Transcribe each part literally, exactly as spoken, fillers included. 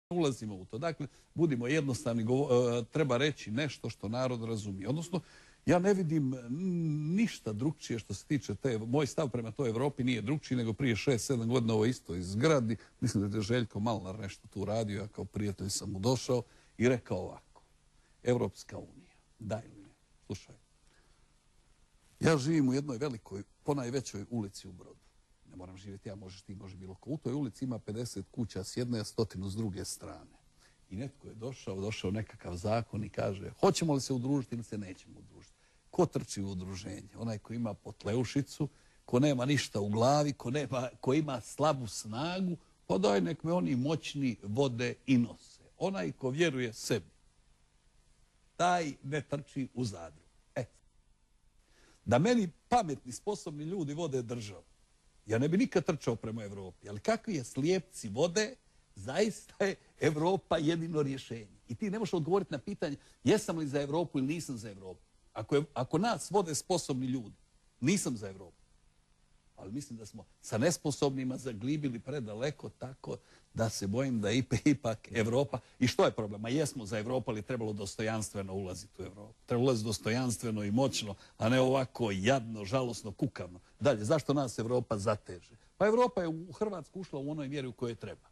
ulazimo u to. Dakle, budimo jednostavni, treba reći nešto što narod razumije. Odnosno, ja ne vidim ništa drugčije što se tiče te, moj stav prema toj Evropi nije drugčiji nego prije šest sedam godina ovo isto izgradi. Mislim da je Željko Malnar nešto tu radio, ja kao prijatelj sam mu došao i rekao ovako. Evropska unija, daj mi, slušaj. Ja živim u jednoj velikoj, ponajvećoj ulici u Brodu. Ne moram živjeti ja, možeš ti, može bilo ko. U toj ulici ima pedeset kuća s jedne, a stotinu s druge strane. I netko je došao, došao nekakav zakon i kaže hoćemo li se udružiti ili se nećemo udružiti. Ko trči u udruženje? Onaj ko ima potleušicu, ko nema ništa u glavi, ko, nema, ko ima slabu snagu, pa daj nek me oni moćni vode i nose. Onaj ko vjeruje sebi, taj ne trči u zadru. E. Da meni pametni, sposobni ljudi vode državu, ja ne bi nikad trčao prema Evropi, ali kakvi je slijepci vode, zaista je Evropa jedino rješenje. I ti ne možeš odgovoriti na pitanje jesam li za Evropu ili nisam za Evropu. Ako, je, ako nas vode sposobni ljudi, nisam za Evropu. Ali mislim da smo sa nesposobnima zaglibili predaleko tako da se bojim da ipak Evropa... I što je problem? A jesmo za Evropu, ali trebalo dostojanstveno ulaziti u Evropu. Treba ulaziti dostojanstveno i moćno, a ne ovako jadno, žalosno, kukavno. Dalje, zašto nas Evropa zateže? Pa Evropa je u Hrvatsku ušla u onoj mjeri u kojoj treba.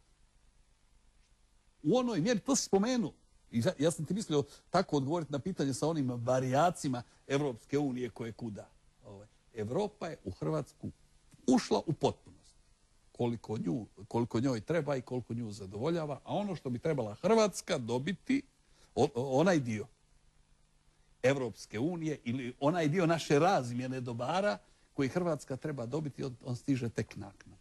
U onoj mjeri, to si spomenuo. I ja, ja sam ti mislio tako odgovoriti na pitanje sa onim varijacima Evropske unije koje kuda. Ovaj. Evropa je u Hrvatsku ušla u potpunost. Koliko, nju, koliko njoj treba i koliko nju zadovoljava. A ono što bi trebala Hrvatska dobiti, o, onaj dio Evropske unije ili onaj dio naše razmjene dobara koji Hrvatska treba dobiti, on, on stiže tek naknadno.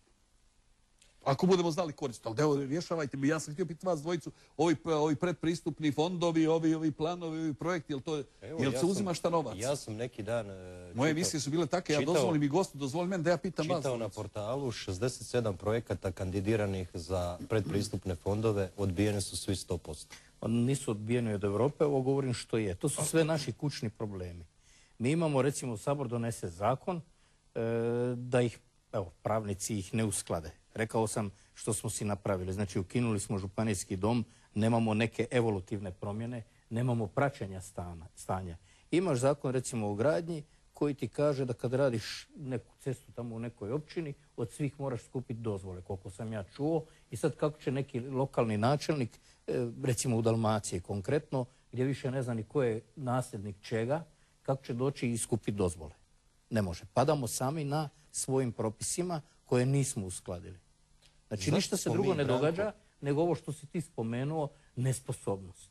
Ako budemo znali koristiti, ali evo, rješavajte mi, ja sam htio pitati vas dvojicu, ovi, ovi predpristupni fondovi, ovi, ovi planovi, ovi projekti, jel, to, evo, jel ja se uzima šta novac? Ja sam neki dan... Uh, Moje emisije su bile take, ja dozvolim i gostu, dozvolim meni da ja pitam vas. Čitao na portalu šezdeset sedam projekata kandidiranih za predpristupne fondove, odbijene su svi sto posto. Nisu odbijeni od Evrope, ovo govorim što je. To su sve naši kućni problemi. Mi imamo, recimo, Sabor donese zakon e, da ih, evo, pravnici ih ne usklade. Rekao sam što smo si napravili. Znači, ukinuli smo županijski dom, nemamo neke evolutivne promjene, nemamo praćenja stana, stanja. Imaš zakon, recimo, o gradnji koji ti kaže da kad radiš neku cestu tamo u nekoj općini, od svih moraš skupiti dozvole, koliko sam ja čuo. I sad kako će neki lokalni načelnik, recimo u Dalmaciji konkretno, gdje više ne zna ni ko je nasljednik čega, kako će doći i skupiti dozvole? Ne može. Padamo sami na svojim propisima koje nismo uskladili. Znači, zašto ništa se drugo ne događa, Branko, nego ovo što si ti spomenuo, nesposobnost.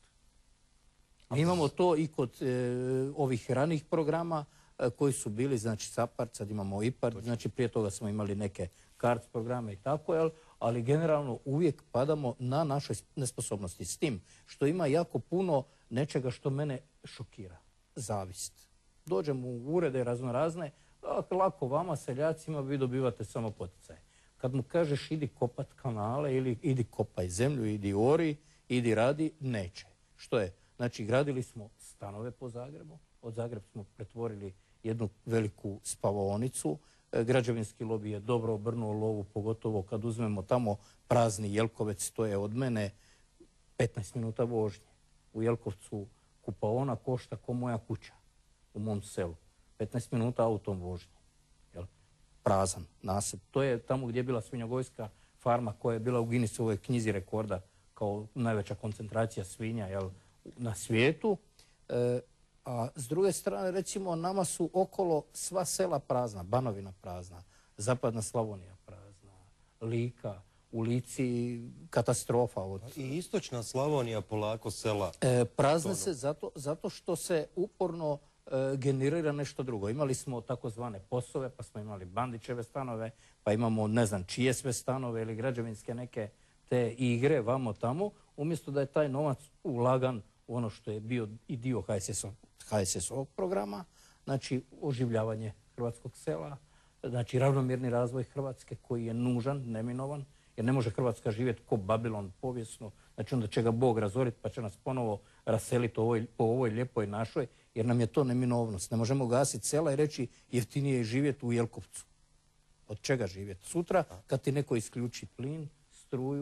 Mi imamo to i kod e, ovih ranih programa e, koji su bili, znači, SAPARD, sad imamo IPARD, znači prije toga smo imali neke CARDS programe i tako, jel? Ali generalno uvijek padamo na našoj nesposobnosti. S tim što ima jako puno nečega što mene šokira. Zavist. Dođemo u urede raznorazne, lako vama, seljacima, vi dobivate samo poticaje. Kad mu kažeš idi kopat kanale ili idi kopaj zemlju, idi ori, idi radi, neće. Što je? Znači, gradili smo stanove po Zagrebu, od Zagreba smo pretvorili jednu veliku spavaonicu, građevinski lobij je dobro obrnuo lovu, pogotovo kad uzmemo tamo prazni Jelkovec, to je od mene petnaest minuta vožnje. U Jelkovcu kupaona košta ko moja kuća u mom selu. petnaest minuta autom vožnje. Jel? Prazan nasip. To je tamo gdje je bila svinjogojska farma koja je bila u Guinnessovoj knjizi rekorda kao najveća koncentracija svinja, jel, na svijetu. E, a s druge strane, recimo, nama su okolo sva sela prazna, Banovina prazna, Zapadna Slavonija prazna, Lika, u Lici katastrofa. Od... I istočna Slavonija polako sela. E, prazne se zato, zato što se uporno e, generira nešto drugo. Imali smo takozvane posove, pa smo imali Bandićeve stanove, pa imamo ne znam čije sve stanove ili građevinske neke te igre vamo tamo, umjesto da je taj novac ulagan u ono što je bio i dio ha es es ovog programa, znači oživljavanje hrvatskog sela, znači ravnomjerni razvoj Hrvatske koji je nužan, neminovan, jer ne može Hrvatska živjeti ko Babilon povijesno, znači onda će ga Bog razoriti pa će nas ponovo raseliti ovoj, po ovoj lijepoj našoj, jer nam je to neminovnost. Ne možemo gasiti sela i reći jeftinije je živjeti u Jelkovcu. Od čega živjeti? Sutra kad ti neko isključi plin, struju,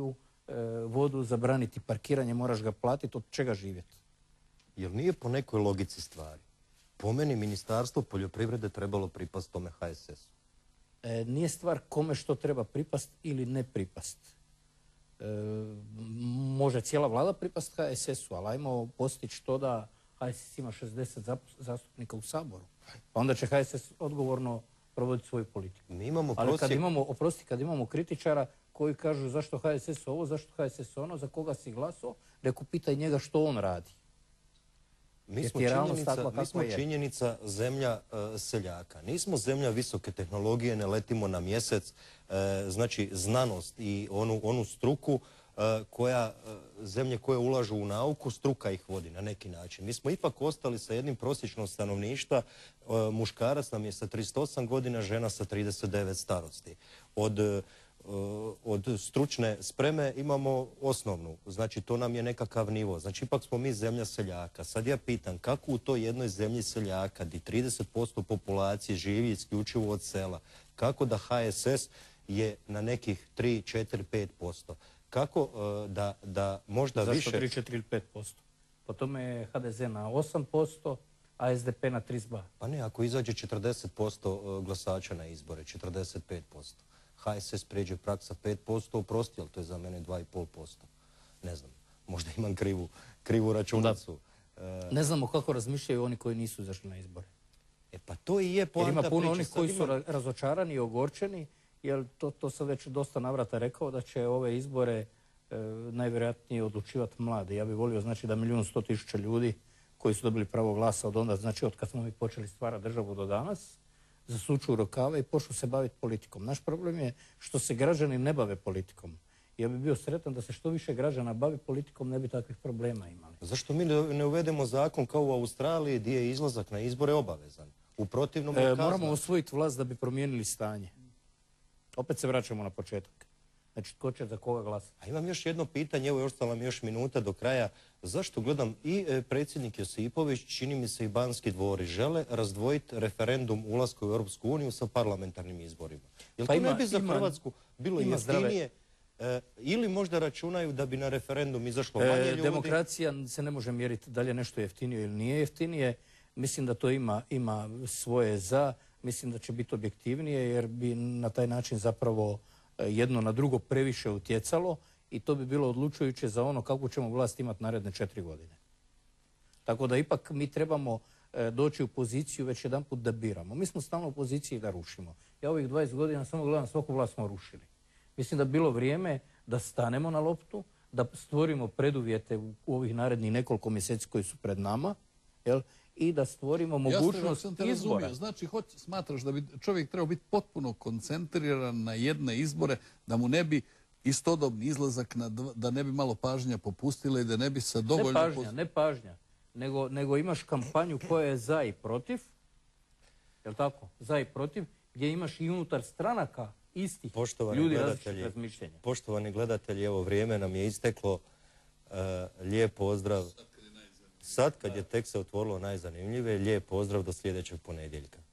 e, vodu, zabraniti parkiranje, moraš ga platiti, od čega živjeti? Jer nije po nekoj logici stvari. Po meni Ministarstvo poljoprivrede trebalo pripast tome ha es esu. E, nije stvar kome što treba pripast ili ne pripast. E, može cijela vlada pripast ha es esu, ali ajmo postići to da ha es es ima šezdeset zastupnika u Saboru. Pa onda će ha es es odgovorno provoditi svoju politiku. Mi imamo ali kad prosjek... imamo, oprosti, kad imamo kritičara koji kažu zašto ha es es ovo, zašto ha es es ono, za koga si glasao, reku pitaj njega što on radi. Mi smo, činjenica, mi smo činjenica zemlja e, seljaka. Nismo zemlja visoke tehnologije, ne letimo na mjesec. E, znači, znanost i onu, onu struku e, koja, e, zemlje koje ulažu u nauku, struka ih vodi na neki način. Mi smo ipak ostali sa jednim prosječnom stanovništva. E, muškarac nam je sa trideset osam godina, žena sa trideset devet starosti. Od od stručne spreme imamo osnovnu, znači to nam je nekakav nivo, znači ipak smo mi zemlja seljaka. Sad ja pitam kako u toj jednoj zemlji seljaka gdje trideset posto populacije živi isključivo od sela, kako da ha es es je na nekih tri, četiri, pet posto? Kako da, da možda Zašto više... Zašto tri, četiri ili pet posto? Po tome je ha de ze na osam posto, a es de pe na trideset dva. Pa ne, ako izađe četrdeset posto glasača na izbore, četrdeset pet posto. ha es es pređe praksa pet posto, oprosti, ali to je za mene dva i pol posto. Ne znam, možda imam krivu, krivu računicu. E... Ne znamo kako razmišljaju oni koji nisu izašli na izbore. E pa to i je poanta priče. Jer ima puno onih koji su razočarani i ogorčeni, jer to, to sam već dosta navrata rekao da će ove izbore e, najvjerojatnije odlučivati mladi. Ja bih volio znači da milijun sto tisuća ljudi koji su dobili pravo glasa od onda, znači od kad smo mi počeli stvarati državu do danas, zasuču rukave i počnu se baviti politikom. Naš problem je što se građani ne bave politikom. Ja bih bio sretan da se što više građana bavi politikom, ne bi takvih problema imali. Zašto mi ne uvedemo zakon kao u Australiji gdje je izlazak na izbore obavezan? U protivnom je kazna. Moramo osvojiti vlast da bi promijenili stanje. Opet se vraćamo na početak. Znači, tko će za koga glasati? A imam još jedno pitanje, evo još ostala mi još minuta do kraja. Zašto gledam i e, predsjednik Josipović, čini mi se i Banski dvori, žele razdvojiti referendum ulasku u Europsku uniju sa parlamentarnim izborima? Jel pa to ima, ne bi za ima, Hrvatsku bilo jeftinije e, ili možda računaju da bi na referendum izašlo manje e, ljudi? Demokracija se ne može mjeriti da li je nešto jeftinije ili nije jeftinije. Mislim da to ima, ima svoje za. Mislim da će biti objektivnije jer bi na taj način zapravo jedno na drugo previše utjecalo i to bi bilo odlučujuće za ono kako ćemo vlast imati naredne četiri godine. Tako da ipak mi trebamo e, doći u poziciju već jedan put da biramo. Mi smo stalno u poziciji da rušimo. Ja ovih dvadeset godina samo gledam svaku vlast smo rušili. Mislim da bi bilo vrijeme da stanemo na loptu, da stvorimo preduvjete u, u ovih narednih nekoliko mjeseci koji su pred nama, jel? I da stvorimo mogućnost ja izbora. Razumio. Znači, hoć, smatraš da bi čovjek trebao biti potpuno koncentriran na jedne izbore, da mu ne bi istodobni izlazak, na dva, da ne bi malo pažnja popustila i da ne bi sa dovoljno... Ne pažnja, ne pažnja, nego, nego imaš kampanju koja je za i protiv, je li tako? Za i protiv, gdje imaš i unutar stranaka istih poštovani ljudi različitih razmišljenja. Poštovani gledatelji, evo vrijeme nam je isteklo. Uh, lijep pozdrav. Sad kad je tek se otvorilo najzanimljivije, lijep pozdrav do sljedećeg ponedjeljka.